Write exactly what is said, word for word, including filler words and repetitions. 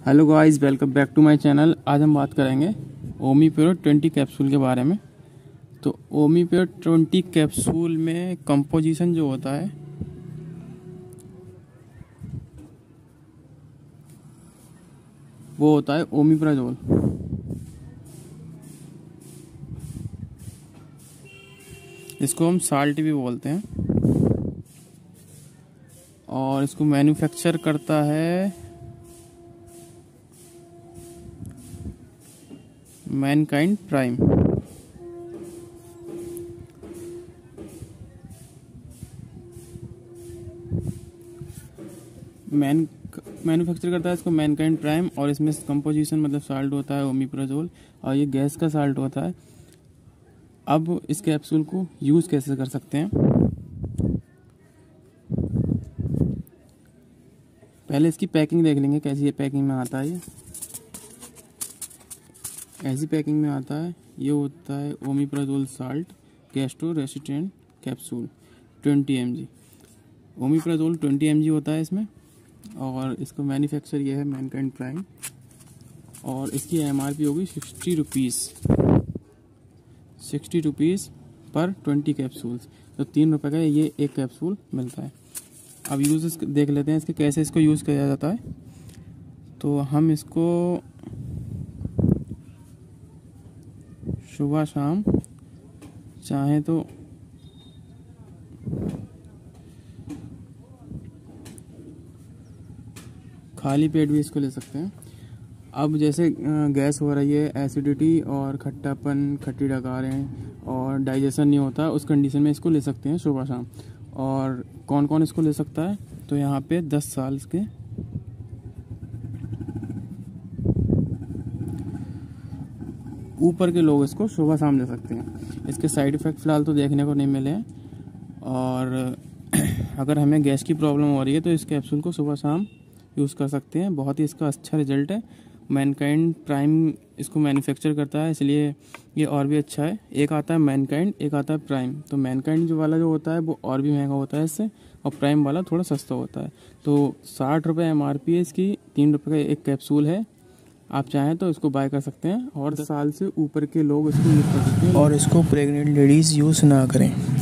Hello guys, welcome back to my channel. आज हम बात करेंगे ओमी प्योर ट्वेंटी कैप्सूल के बारे में। तो ओमी प्योर ट्वेंटी कैप्सूल में कंपोजिशन जो होता है वो होता है ओमिप्राजोल। इसको हम साल्ट भी बोलते हैं और इसको मैन्युफैक्चर करता है मैनकाइंड प्राइम। मैन मैन्युफैक्चर करता है इसको मैनकाइंड प्राइम और इसमें कंपोजिशन मतलब साल्ट होता है ओमिप्राजोल और ये गैस का साल्ट होता है। अब इस कैप्सूल को यूज़ कैसे कर सकते हैं, पहले इसकी पैकिंग देख लेंगे कैसी है। पैकिंग में आता है ये ऐसी पैकिंग में आता है। ये होता है omeprazole salt gastro resistant capsule twenty M G. Omeprazole twenty M G होता है इसमें और इसको मैन्युफैक्चर ये है मैनकाइंड प्राइम और इसकी एम आर पी होगी सिक्सटी रुपीज़ सिक्सटी रुपीज़ पर ट्वेंटी कैप्सूल्स। तो तीन रुपये का ये एक कैप्सूल मिलता है। अब यूज़ देख लेते हैं इसके कैसे इसको यूज़ किया जाता है। तो हम इसको सुबह शाम चाहें तो खाली पेट भी इसको ले सकते हैं। अब जैसे गैस हो रही है, एसिडिटी और खट्टापन, खट्टी डकारें और डाइजेशन नहीं होता, उस कंडीशन में इसको ले सकते हैं सुबह शाम। और कौन कौन इसको ले सकता है, तो यहाँ पे दस साल के ऊपर के लोग इसको सुबह शाम ले सकते हैं। इसके साइड इफ़ेक्ट फ़िलहाल तो देखने को नहीं मिले हैं और अगर हमें गैस की प्रॉब्लम हो रही है तो इस कैप्सूल को सुबह शाम यूज़ कर सकते हैं। बहुत ही इसका अच्छा रिजल्ट है। मैनकाइंड प्राइम इसको मैन्युफैक्चर करता है, इसलिए ये और भी अच्छा है। एक आता है मैनकाइंड, एक आता है प्राइम। तो मैनकाइंड जो वाला जो होता है वो और भी महंगा होता है इससे, और प्राइम वाला थोड़ा सस्ता होता है। तो साठ रुपये एम आर पी है इसकी, तीन रुपये का एक कैप्सूल है। आप चाहें तो इसको बाय कर सकते हैं और दस साल से ऊपर के लोग इसको यूज़ कर सकते हैं। और इसको प्रेग्नेंट लेडीज़ यूज़ ना करें।